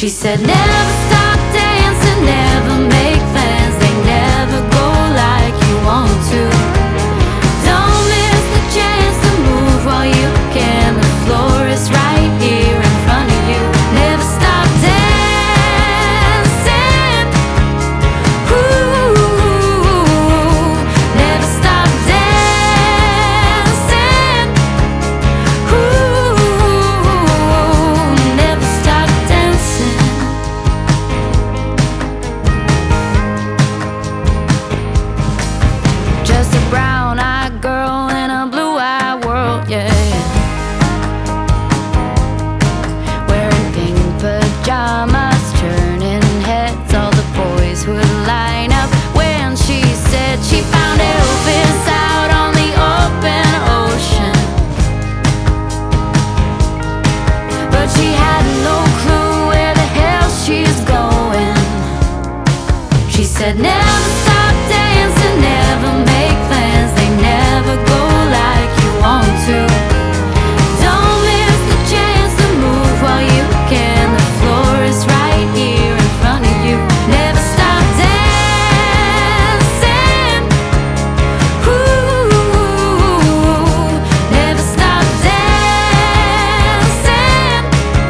She said never stop dancing, never make plans, they never go like you want to. Don't miss the chance to move while you can, the floor is right here in front of you. Never stop dancing, ooh, never stop dancing, ooh, never stop dancing. Just a brown-eyed girl in a blue-eyed world, yeah. Wearing pink pajamas, turning heads, all the boys would line up when she said she found Elvis out on the open ocean. But she had no clue where the hell she's going. She said never stop dancing, never make plans, they never go like you want to. Don't miss the chance to move while you can, the floor is right here in front of you. Never stop dancing, ooh, never stop dancing,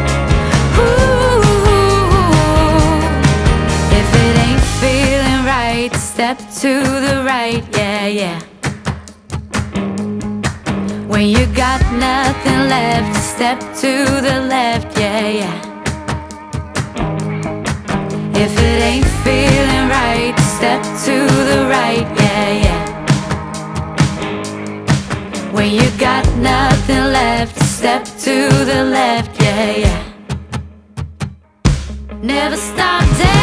ooh. If it ain't feeling right, step to the right, yeah, yeah. When you got nothing left, step to the left, yeah, yeah. If it ain't feeling right, step to the right, yeah, yeah. When you got nothing left, step to the left, yeah, yeah. Never stop dancing.